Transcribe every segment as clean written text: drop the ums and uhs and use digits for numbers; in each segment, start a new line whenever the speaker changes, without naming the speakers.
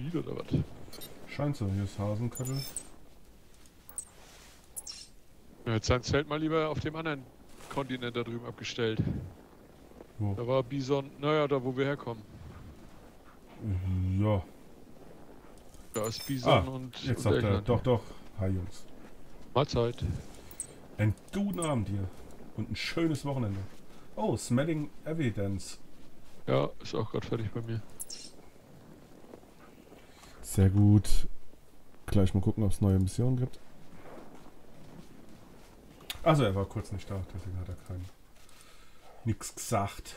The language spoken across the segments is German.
Speed oder was?
Scheint so, hier ist Hasenkattel.
Er hat sein Zelt mal lieber auf dem anderen Kontinent da drüben abgestellt.
Wo?
Da war Bison, naja, da wo wir herkommen.
Ja.
Da ist
Ah,
Bison und
jetzt sagt er,
Elchland.
doch, doch. Hi Jungs.
Mahlzeit.
Einen guten Abend hier. Und ein schönes Wochenende. Oh, Smelling Evidence.
Ja, ist auch gerade fertig bei mir.
Sehr gut. Gleich mal gucken, ob es neue Missionen gibt. Also er war kurz nicht da, deswegen hat er nichts gesagt.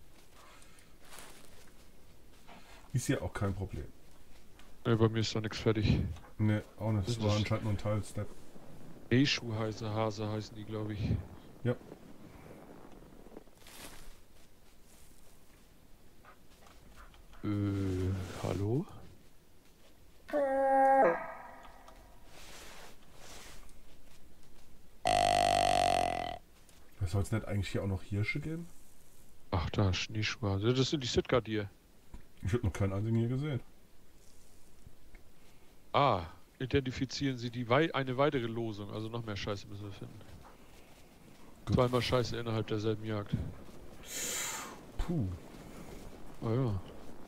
Ist ja auch kein Problem.
Ne, bei mir ist da nichts fertig.
Ne, auch nicht. Das
Ist
war
das-
anscheinend nur ein Teil-Step.
Hase heißen die, glaube ich.
Ja.
Hallo?
Soll es nicht eigentlich hier auch noch Hirsche geben?
Ach, da, Schneeschuhhase. Das sind die Sitka-Deer.
Ich habe noch keinen einzigen hier gesehen.
Ah, identifizieren Sie eine weitere Losung. Also noch mehr Scheiße müssen wir finden.
Gut.
Zweimal Scheiße innerhalb derselben Jagd.
Puh.
Ah ja.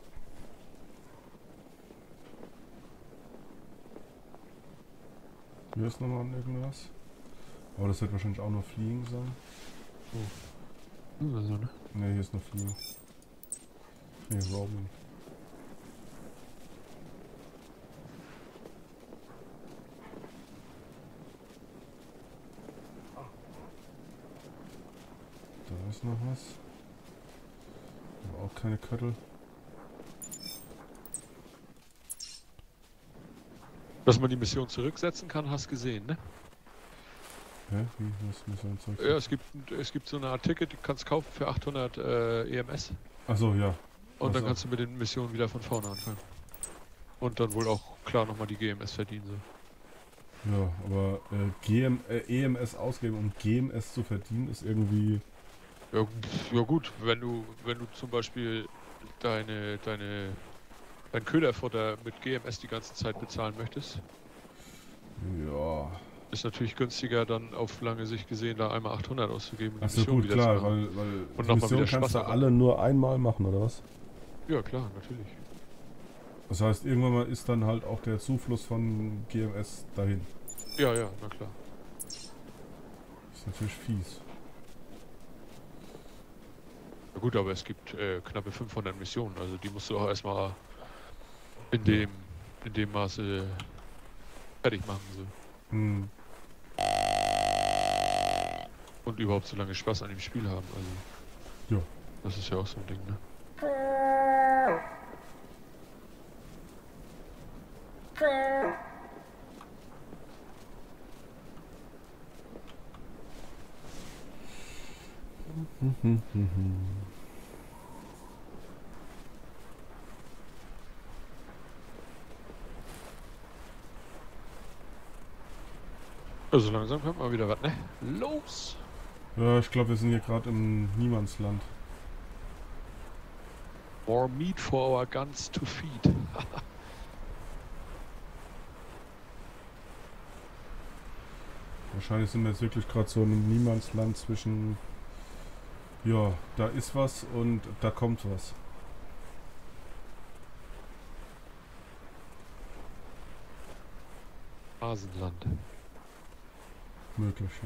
Hier ist nochmal irgendwas. Aber das wird wahrscheinlich auch nur Fliegen sein.
Also, ne?
Ne, hier ist nur Fliegen. Ne, Roaming. Da ist noch was. Aber auch keine Köttel.
Dass man die Mission zurücksetzen kann, hast gesehen, ne?
Hä? Wie? Was Mission zurück?
Ja, es gibt so eine Art Ticket, die kannst kaufen für 800 EMS.
Achso, ja.
Und dann
Ach so.
kannst du mit den Missionen wieder von vorne anfangen. Und dann wohl auch klar nochmal die GMS verdienen. So.
Ja, aber EMS ausgeben, um GMS zu verdienen, ist irgendwie...
Ja gut, wenn du zum Beispiel dein Köderfutter mit GMS die ganze Zeit bezahlen möchtest,
Ja...
ist natürlich günstiger dann auf lange Sicht gesehen, da einmal 800 auszugeben. Und die
Achso,
Mission
gut,
wieder
klar,
zu machen.
weil
Und
die
nochmal
Mission
wieder
kannst
Spaß
du
haben.
alle nur einmal machen, oder was?
Ja klar, natürlich.
Das heißt, irgendwann mal ist dann halt auch der Zufluss von GMS dahin.
Ja, na klar.
Ist natürlich fies.
Na gut, aber es gibt knappe 500 Missionen, also die musst du auch erstmal in dem Maße fertig machen. So.
Hm.
Und überhaupt so lange Spaß an dem Spiel haben. Also,
Ja.
das ist ja auch so ein Ding, ne? Also langsam kommt mal wieder was, ne? Los!
Ja, ich glaube, wir sind hier gerade im Niemandsland.
More meat for our guns to feed.
Wahrscheinlich sind wir jetzt wirklich gerade so in einem Niemandsland zwischen... Ja, da ist was und da kommt was.
Hasenland.
Möglich, ja.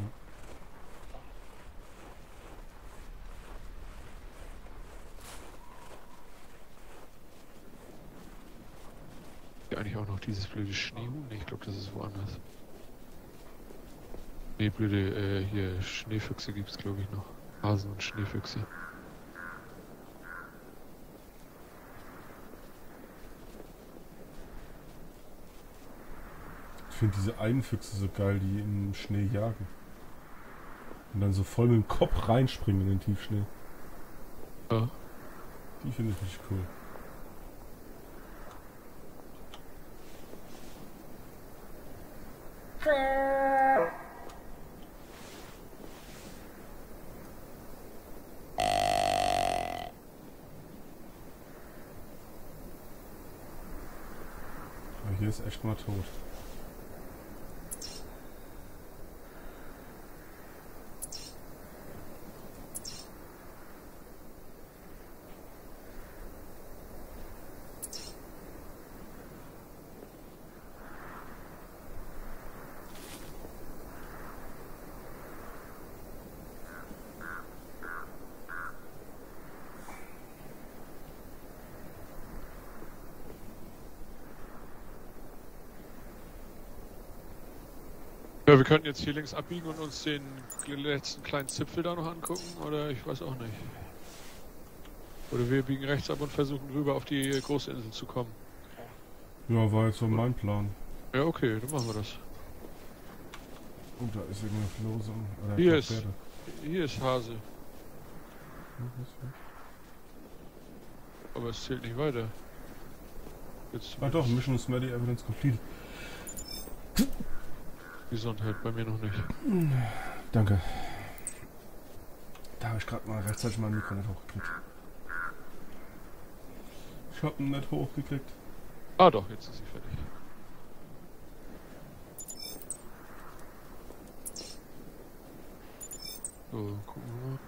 Ja, eigentlich auch noch dieses blöde Schneehuhn? Nee, ich glaube, das ist woanders. Nee, blöde, hier, Schneefüchse gibt's glaube ich noch. Hasen und Schneefüchse.
Ich finde diese Einfüchse so geil, die im Schnee jagen. Und dann so voll mit dem Kopf reinspringen in den Tiefschnee.
Ja.
Die finde ich richtig cool. hier ist echt mal tot.
Ja, wir könnten jetzt hier links abbiegen und uns den letzten kleinen Zipfel da noch angucken, oder ich weiß auch nicht. Oder wir biegen rechts ab und versuchen rüber auf die große Insel zu kommen.
Ja, war jetzt so mein Plan.
Ja, okay, dann machen wir das.
Oh, da ist irgendeine Verlosung. Oder
Hier ist Hase,
Pferde.
aber es zählt nicht weiter. Jetzt
Ah doch, Mission Smelly Evidence Complete.
Gesundheit, bei mir noch nicht.
Danke. Da habe ich gerade mal rechtzeitig mein Mikro nicht hochgekriegt. Ich hab ihn nicht hochgekriegt.
Ah doch, jetzt ist sie fertig. So, gucken wir mal.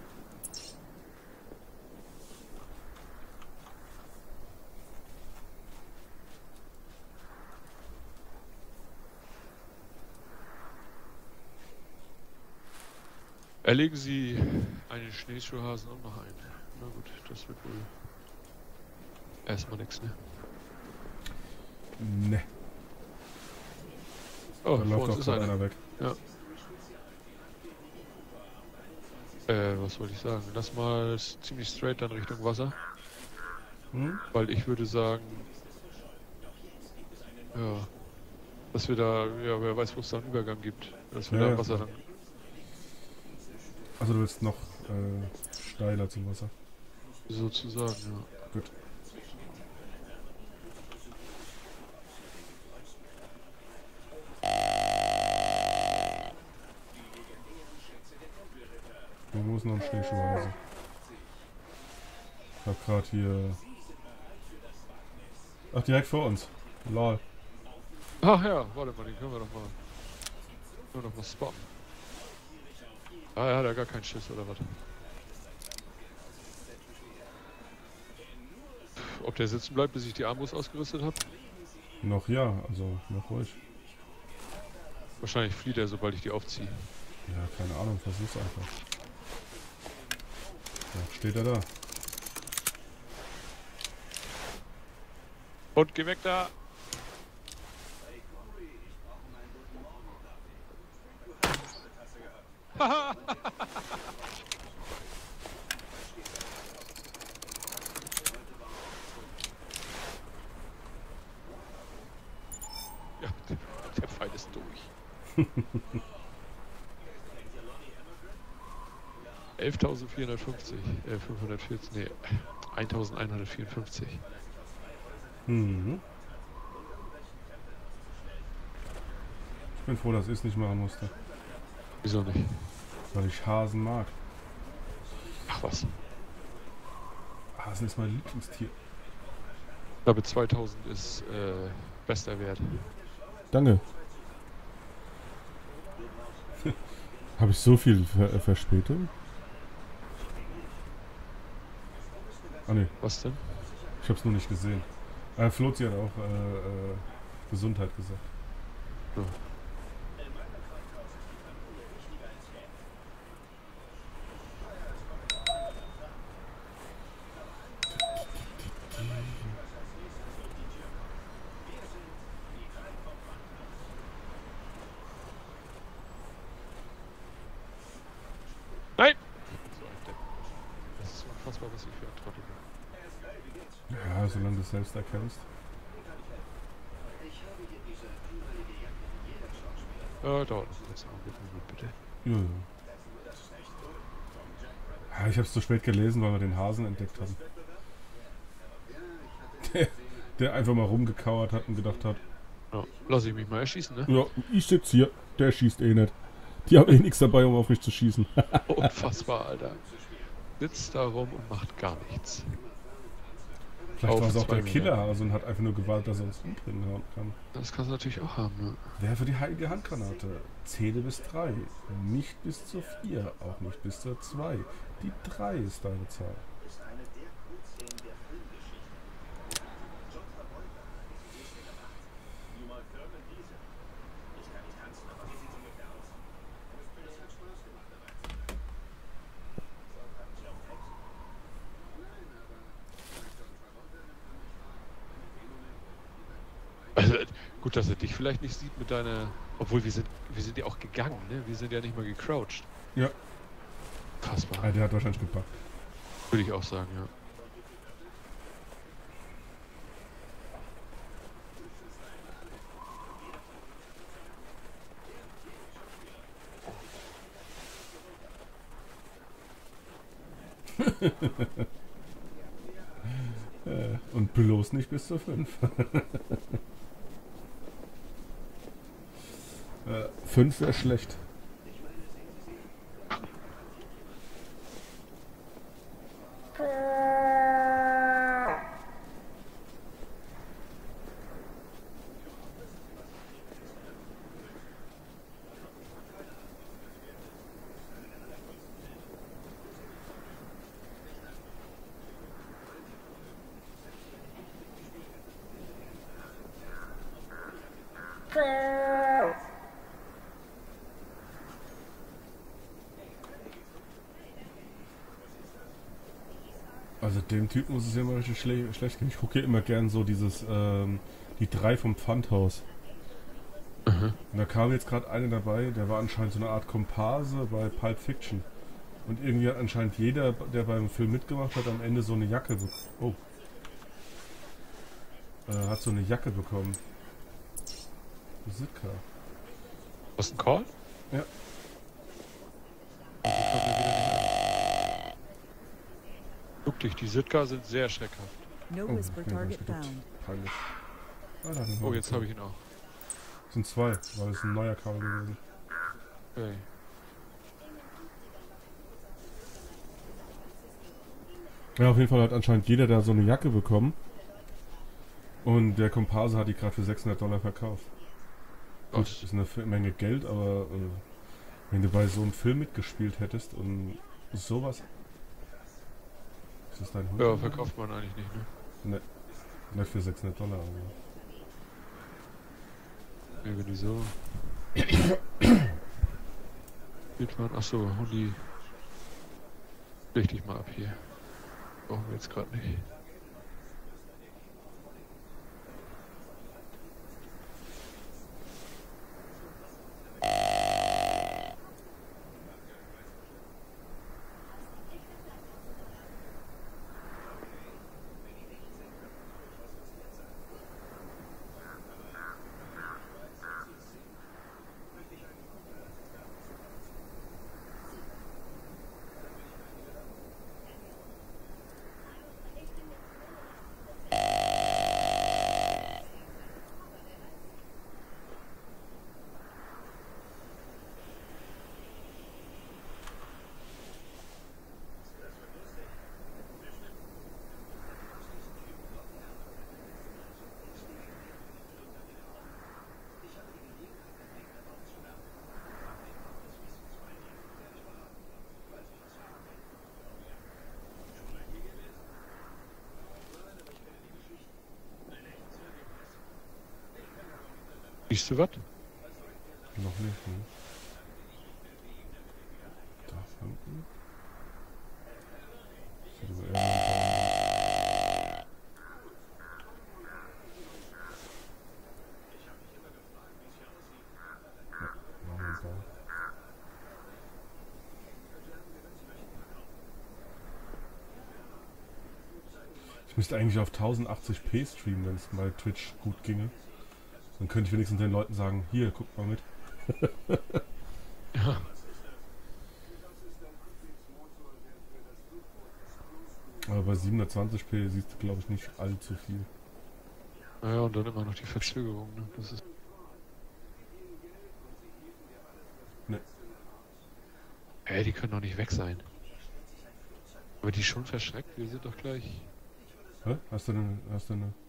Erlegen Sie einen Schneeschuhhasen und noch einen. Na gut, das wird wohl erstmal nichts, ne?
Ne.
Oh,
Da
vor
läuft
uns
auch
ist
gerade
einer.
einer weg.
Ja. Was wollte ich sagen? Lass mal ziemlich straight dann Richtung Wasser.
Hm?
Weil ich würde sagen, ja, dass wir da, ja, wer weiß, wo es da einen Übergang gibt. Dass wir
Ja,
da
ja,
Wasser
klar.
dann.
Also du willst noch steiler zum Wasser.
Sozusagen, ja.
Gut. Wo ist noch ein Schneeschuhhase? Ich hab grad hier... Ach, direkt vor uns. Lol.
Ach ja, warte mal, den können wir doch mal spotten. Ah, er hat ja gar keinen Schiss, oder was? Ob der sitzen bleibt, bis ich die Armbrust ausgerüstet habe?
Noch ja, also noch ruhig.
Wahrscheinlich flieht er, sobald ich die aufziehe.
Ja, keine Ahnung, versuch's einfach. Ja, steht er da.
Und geh weg da! Ja, der Pfeil ist durch. 11.450, 540, nee, 1.154.
Mhm. Ich bin froh, dass ich es nicht machen musste.
Wieso nicht?
Weil ich Hasen mag.
Ach was.
Hasen ist mein Lieblingstier.
Ich glaube 2000 ist bester Wert.
Danke. Habe ich so viel Verspätung? Ah ne,
Was denn?
ich habe es nur nicht gesehen. Flozi hat auch Gesundheit gesagt.
Ja. Nein! Das ist unfassbar, was ich für ein Trottel bin.
Ja, solange du es selbst erkennst.
Dauert noch kurz. Bitte.
Ja, ja. Ja, ich habe es zu spät gelesen, weil wir den Hasen entdeckt haben. Der einfach mal rumgekauert hat und gedacht hat,
Ja, lass ich mich mal erschießen, ne?
ja, ich sitze hier, der schießt eh nicht. Die haben eh nichts dabei, um auf mich zu schießen.
Unfassbar, Alter. Sitzt da rum und macht gar nichts.
Vielleicht war es auch der
2 Meter.
Killerhase und hat einfach nur gewartet, dass er uns umbringen kann.
Das kannst du natürlich auch haben, ne?
Werfe die heilige Handgranate. Zähle bis 3. Nicht bis zur 4. Auch nicht bis zur 2. Die 3 ist deine Zahl.
Also, gut, dass er dich vielleicht nicht sieht mit deiner... Obwohl, wir sind ja auch gegangen, ne? Wir sind ja nicht mal gecrouched.
Ja.
Fassbar.
Ah, der hat wahrscheinlich gepackt.
Würde ich auch sagen, ja.
Und bloß nicht bis zur 5. 5 wäre schlecht. Also dem Typ muss es ja immer richtig schlecht gehen. Ich gucke ja immer gern so dieses, die 3 vom Pfandhaus.
Mhm.
Und da kam jetzt gerade eine dabei, der war anscheinend so eine Art Komparse bei Pulp Fiction. Und irgendwie hat anscheinend jeder, der beim Film mitgemacht hat, am Ende so eine Jacke bekommen. Oh. Hat so eine Jacke bekommen. Sitka.
Was, ein Call?
Ja.
Die kommen mir wieder nicht an. Guck dich, die Sitka sind sehr schreckhaft.
No
Oh,
whisper
nee,
target
hab ich gedacht.
found.
Peinlich. Ah, da haben wir
Oh, jetzt habe ich ihn auch.
Das sind 2, weil es ein neuer Kabel gewesen.
Okay.
Ja, auf jeden Fall hat anscheinend jeder da so eine Jacke bekommen. Und der Komparse hat die gerade für $600 verkauft. Gut, das ist eine Menge Geld, aber wenn du bei so einem Film mitgespielt hättest und sowas... Ist das dein Hund?
Ja, verkauft man eigentlich nicht, ne?
Ne, nicht für $600. Also.
Irgendwie so. Bildmann, achso, Hundi. Leg dich mal ab hier. Brauchen wir jetzt gerade nicht. Siehst du was?
Noch nicht, ne? Da hinten. Sieht aber eher nach einem Baum. Ich müsste eigentlich auf 1080p streamen, wenn es bei Twitch gut ginge. Dann könnte ich wenigstens den Leuten sagen, hier, guckt mal mit.
Ja.
Aber bei 720p siehst du, glaube ich, nicht allzu viel.
Naja, und dann immer noch die Verzögerung, ne? Das ist.
Ne.
Die können doch nicht weg sein. Aber die schon verschreckt, wir sind doch gleich.
Hä? Hast du eine